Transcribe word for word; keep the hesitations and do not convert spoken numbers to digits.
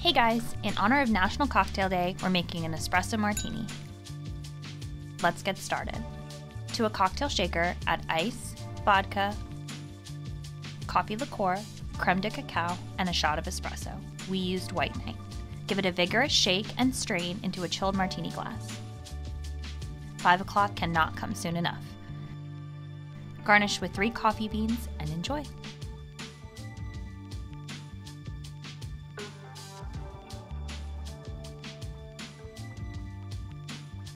Hey guys, in honor of National Cocktail Day, we're making an espresso martini. Let's get started. To a cocktail shaker, add ice, vodka, coffee liqueur, creme de cacao, and a shot of espresso. We used White Knight. Give it a vigorous shake and strain into a chilled martini glass. Five o'clock cannot come soon enough. Garnish with three coffee beans and enjoy.